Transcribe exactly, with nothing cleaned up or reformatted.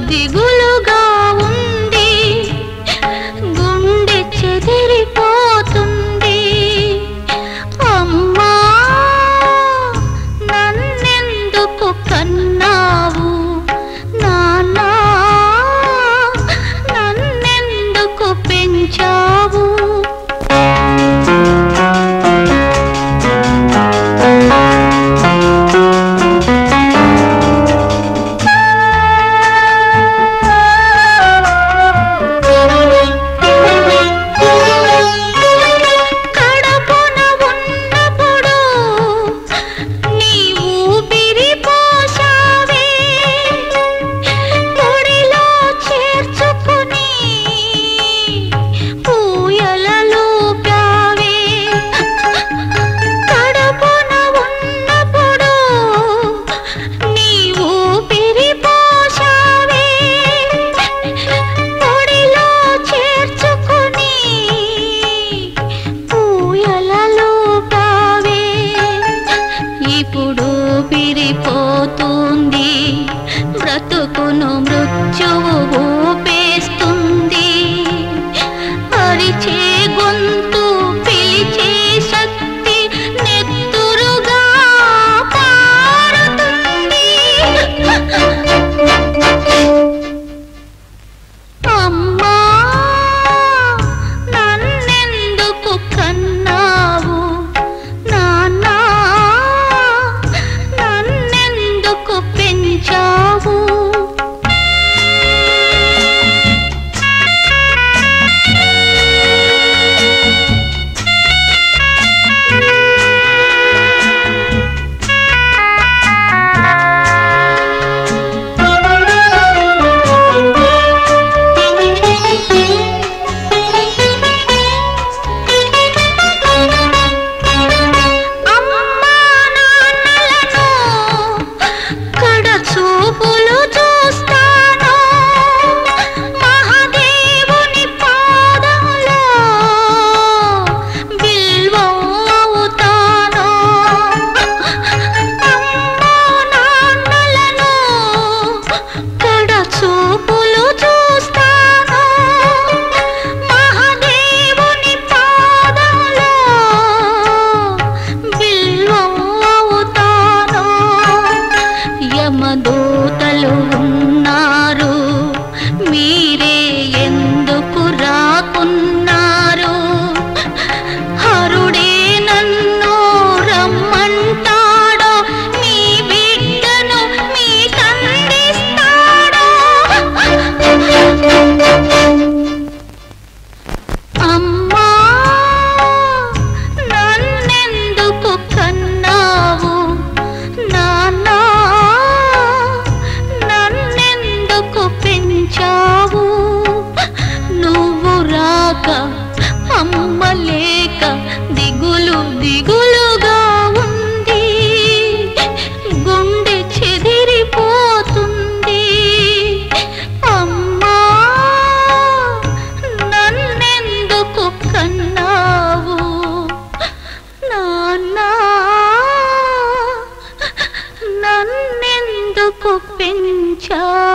దిగులుగా ఉంది, గుండె చెదిరిపోతుంది. అమ్మా నన్నెందుకు కన్నావు, నాన్న నన్నెందుకు పెంచావు. పోతుంది బ్రతుకును మృత్యువు ఊపేస్తుంది. అరిచే గొంతు పిలిచే శక్తి నెత్తురుగా పారుతుంది. అమ్మా నన్నెందుకు కన్నావు, నాన్న పెంచావు. దూతలు ఉన్నారు, మీరే ఎందుకు రాకున్నారు. హరుడే నన్ను రమ్మంటాడో, మీ బిడ్డను మీకందిస్తాడో. అమ్మా నన్నెందుకు కన్నావు, నాన్న పెంచావు. నువ్వు రాక అమ్మ లేక దిగులు దిగులుగా ఉంది, గుండె చెదిరిపోతుంది. అమ్మా నన్నెందుకు కన్నావు, నాన్న నన్నెందుకు పెంచావు.